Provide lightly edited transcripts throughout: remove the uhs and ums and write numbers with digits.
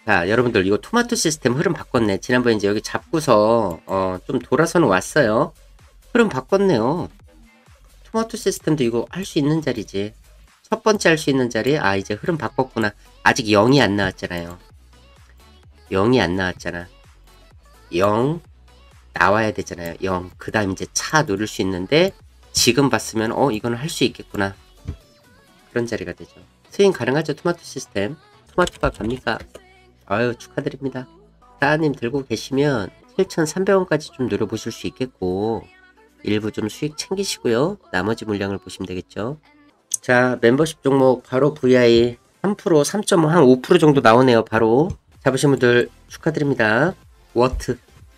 자, 여러분들 이거 토마토 시스템 흐름 바꿨네. 지난번에 이제 여기 잡고서 좀 돌아서는 왔어요. 흐름 바꿨네요. 토마토 시스템도 이거 할 수 있는 자리지. 첫 번째 할 수 있는 자리. 아, 이제 흐름 바꿨구나. 아직 0이 안 나왔잖아요. 0이 안 나왔잖아. 0 나와야 되잖아요. 0. 그 다음 이제 차 누를 수 있는데 지금 봤으면 이거는 할 수 있겠구나. 그런 자리가 되죠. 스윙 가능하죠. 토마토 시스템. 토마토가 갑니까? 아유, 축하드립니다. 따님 들고 계시면 7,300원까지 좀 노려보실 수 있겠고, 일부 좀 수익 챙기시고요. 나머지 물량을 보시면 되겠죠. 자, 멤버십 종목 바로 VI 3%, 3.5, 한 5% 정도 나오네요. 바로 잡으신 분들 축하드립니다. 워트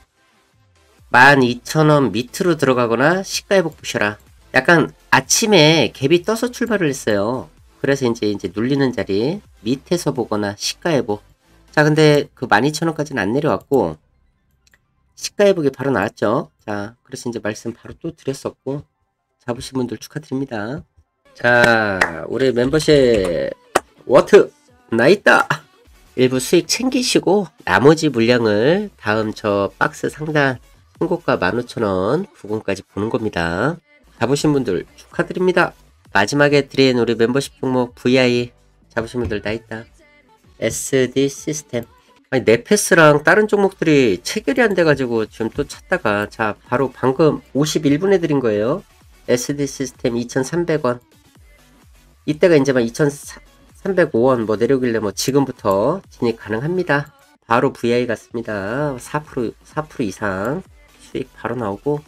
12,000원 밑으로 들어가거나 시가회복 보셔라. 약간 아침에 갭이 떠서 출발을 했어요. 그래서 이제 눌리는 자리 밑에서 보거나 시가회복. 자, 근데 그 12,000원까지는 안 내려왔고 시가회복이 바로 나왔죠. 자, 그래서 이제 말씀 바로 또 드렸었고, 잡으신 분들 축하드립니다. 자, 우리 멤버십 워트 나있다. 일부 수익 챙기시고 나머지 물량을 다음 저 박스 상단 신고가 15,000원 부근까지 보는 겁니다. 잡으신 분들 축하드립니다. 마지막에 드린 우리 멤버십 종목 VI 잡으신 분들 나있다. SD 시스템. 아니, 네페스랑 다른 종목들이 체결이 안 돼가지고 지금 또 찾다가, 자, 바로 방금 51분에 드린 거예요. SD 시스템 2,300원. 이때가 이제 막 2,305원 뭐 내려오길래 뭐 지금부터 진입 가능합니다. 바로 VI 같습니다. 4% 이상 수익 바로 나오고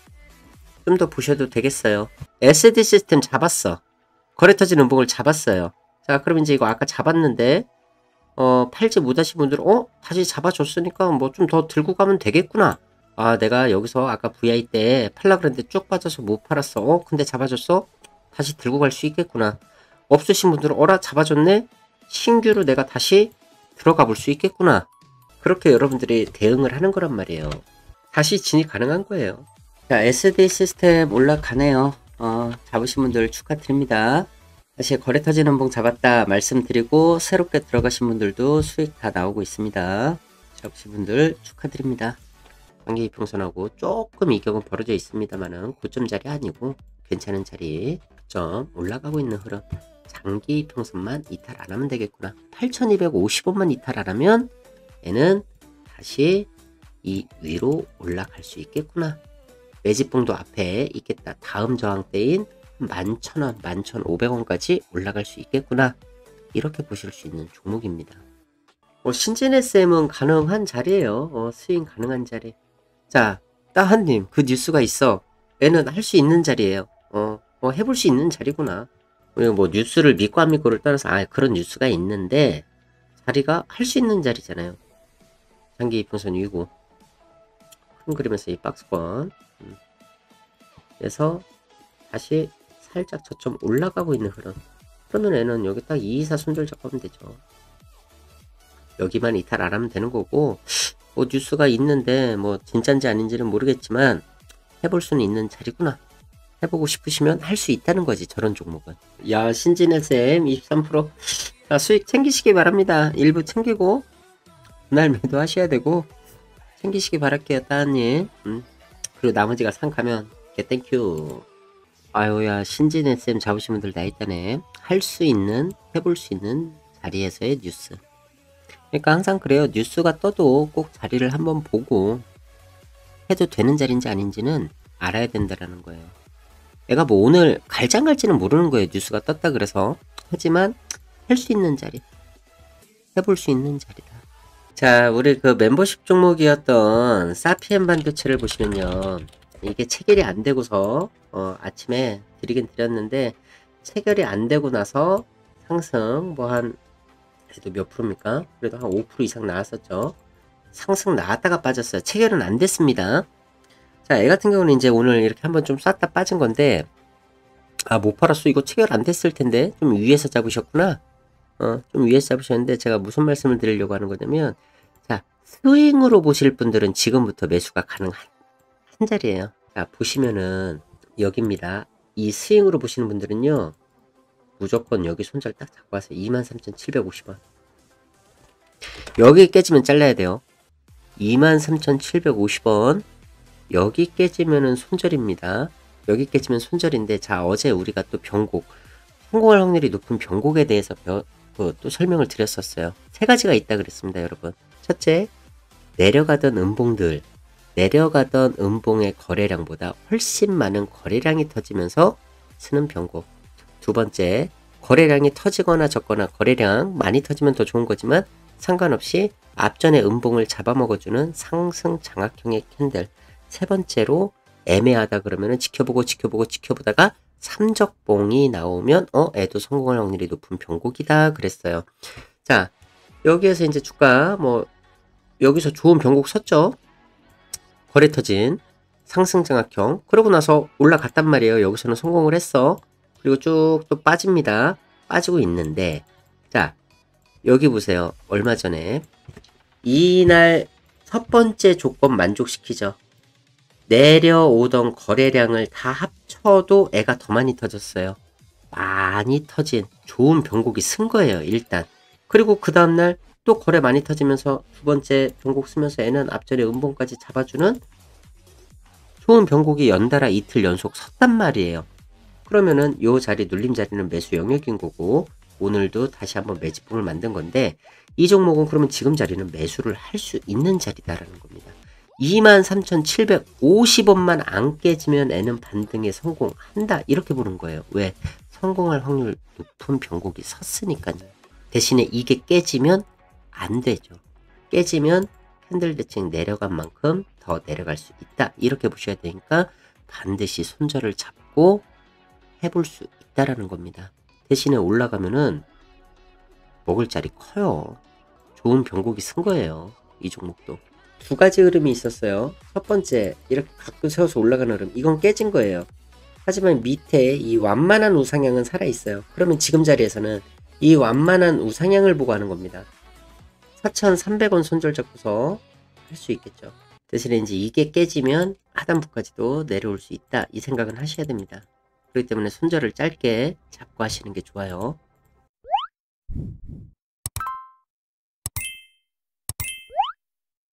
좀 더 보셔도 되겠어요. SD 시스템 잡았어. 거래 터진 음봉을 잡았어요. 자, 그럼 이제 이거 아까 잡았는데 팔지 못하신 분들은 다시 잡아줬으니까 뭐 좀 더 들고 가면 되겠구나. 아, 내가 여기서 아까 VI 때 팔라 그랬는데 쭉 빠져서 못 팔았어. 근데 잡아줬어? 다시 들고 갈 수 있겠구나. 없으신 분들은 어라, 잡아줬네? 신규로 내가 다시 들어가 볼 수 있겠구나. 그렇게 여러분들이 대응을 하는 거란 말이에요. 다시 진입 가능한 거예요. 자, SD 시스템 올라가네요. 잡으신 분들 축하드립니다. 다시 거래 터진 음봉 잡았다 말씀드리고, 새롭게 들어가신 분들도 수익 다 나오고 있습니다. 잡으신 분들 축하드립니다. 단기 이평선하고 조금 이격은 벌어져 있습니다만은 고점 자리 아니고 괜찮은 자리, 고점 올라가고 있는 흐름. 장기 이평선만 이탈 안 하면 되겠구나. 8,250원만 이탈 안 하면 얘는 다시 이 위로 올라갈 수 있겠구나. 매집봉도 앞에 있겠다. 다음 저항대인 11,000원, 11,500원까지 올라갈 수 있겠구나. 이렇게 보실 수 있는 종목입니다. 신진 SM은 가능한 자리예요. 스윙 가능한 자리. 자, 따한님, 그 뉴스가 있어. 얘는 할 수 있는 자리예요. 해볼 수 있는 자리구나. 뭐 뉴스를 믿고 안 믿고를 떠나서 그런 뉴스가 있는데 자리가 할 수 있는 자리잖아요. 장기 이평선 위고 큰 그림에서 이 박스권 그래서 다시 살짝 저점 올라가고 있는 흐름. 그러면 얘는 여기 딱 224 손절 잡으면 되죠. 여기만 이탈 안 하면 되는 거고, 뭐 뉴스가 있는데 뭐 진짠지 아닌지는 모르겠지만 해볼 수는 있는 자리구나. 해보고 싶으시면 할 수 있다는 거지, 저런 종목은. 야, 신진SM 23%. 자, 수익 챙기시기 바랍니다. 일부 챙기고 그날 매도하셔야 되고 챙기시기 바랄게요, 따님. 그리고 나머지가 상가면 땡큐. 아유야, 신진SM 잡으신 분들 다 있다네. 할 수 있는, 해볼 수 있는 자리에서의 뉴스. 그러니까 항상 그래요. 뉴스가 떠도 꼭 자리를 한번 보고 해도 되는 자리인지 아닌지는 알아야 된다라는 거예요. 내가 뭐 오늘 갈지 안 갈지는 모르는 거예요. 뉴스가 떴다 그래서. 하지만 할 수 있는 자리, 해볼 수 있는 자리다. 자, 우리 그 멤버십 종목이었던 사피엔 반도체를 보시면요, 이게 체결이 안 되고서 아침에 드리긴 드렸는데 체결이 안 되고 나서 상승 뭐 한 그래도 몇 프로입니까? 그래도 한 5% 이상 나왔었죠. 상승 나왔다가 빠졌어요. 체결은 안 됐습니다. 자, 얘 같은 경우는 이제 오늘 이렇게 한번 좀 쐈다 빠진 건데, 못 팔았어. 이거 체결 안 됐을 텐데. 좀 위에서 잡으셨구나. 좀 위에서 잡으셨는데, 제가 무슨 말씀을 드리려고 하는 거냐면, 자, 스윙으로 보실 분들은 지금부터 매수가 가능한 자리예요. 자, 보시면은 여기입니다. 이 스윙으로 보시는 분들은요, 무조건 여기 손절 딱 잡고 와서 23,750원. 여기 깨지면 잘라야 돼요. 23,750원. 여기 깨지면은 손절입니다. 여기 깨지면 손절인데, 자, 어제 우리가 또 변곡, 성공할 확률이 높은 변곡에 대해서 또 설명을 드렸었어요. 세 가지가 있다 그랬습니다, 여러분. 첫째, 내려가던 음봉의 거래량보다 훨씬 많은 거래량이 터지면서 쓰는 변곡. 두 번째, 거래량이 터지거나 적거나 거래량 많이 터지면 더 좋은 거지만 상관없이 앞전의 음봉을 잡아먹어주는 상승 장악형의 캔들. 세 번째로, 애매하다 그러면은 지켜보다가 삼적봉이 나오면 애도 성공할 확률이 높은 변곡이다 그랬어요. 자, 여기에서 이제 주가 여기서 좋은 변곡 섰죠. 거래 터진 상승 장악형. 그러고 나서 올라갔단 말이에요. 여기서는 성공을 했어. 그리고 쭉 또 빠집니다. 빠지고 있는데, 자, 여기 보세요. 얼마 전에 이날 첫 번째 조건 만족시키죠. 내려오던 거래량을 다 합쳐도 애가 더 많이 터졌어요. 많이 터진 좋은 변곡이 쓴 거예요, 일단. 그리고 그 다음날 또 거래 많이 터지면서 두 번째 변곡 쓰면서 애는 앞전에 음봉까지 잡아주는 좋은 변곡이 연달아 이틀 연속 섰단 말이에요. 그러면은 요 자리, 눌림 자리는 매수 영역인 거고, 오늘도 다시 한번 매집봉을 만든 건데, 이 종목은 그러면 지금 자리는 매수를 할 수 있는 자리다라는 겁니다. 23,750원만 안 깨지면 애는 반등에 성공한다, 이렇게 보는 거예요. 왜? 성공할 확률 높은 변곡이 섰으니까요. 대신에 이게 깨지면 안 되죠. 깨지면 캔들 대칭 내려간 만큼 더 내려갈 수 있다, 이렇게 보셔야 되니까 반드시 손절을 잡고 해볼 수 있다라는 겁니다. 대신에 올라가면은 먹을 자리 커요. 좋은 변곡이 쓴 거예요, 이 종목도. 두 가지 흐름이 있었어요. 첫 번째, 이렇게 각도 세워서 올라가는 흐름, 이건 깨진 거예요. 하지만 밑에 이 완만한 우상향은 살아있어요. 그러면 지금 자리에서는 이 완만한 우상향을 보고 하는 겁니다. 4,300원 손절 잡고서 할 수 있겠죠. 대신에 이제 이게 깨지면 하단부까지도 내려올 수 있다, 이 생각은 하셔야 됩니다. 그렇기 때문에 손절을 짧게 잡고 하시는 게 좋아요.